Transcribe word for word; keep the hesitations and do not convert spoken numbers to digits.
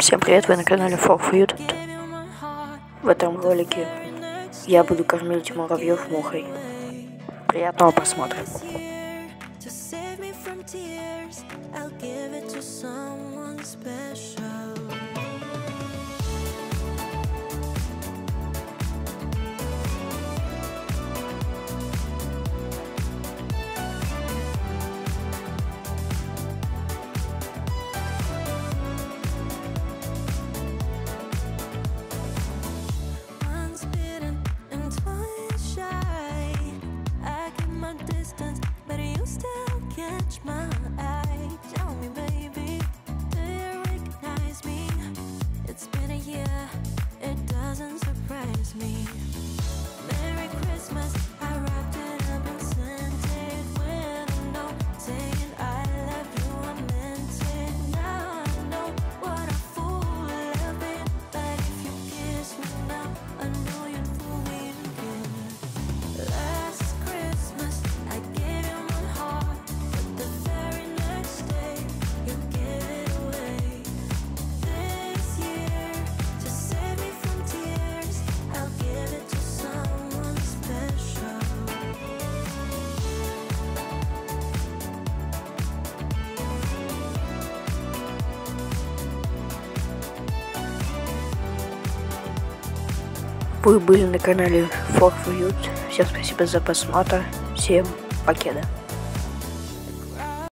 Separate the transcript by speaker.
Speaker 1: Всем привет, вы на канале этот. В этом ролике я буду кормить муравьев мухой. Приятного просмотра. Вы были на канале этот. Всем спасибо за просмотр. Всем покеда.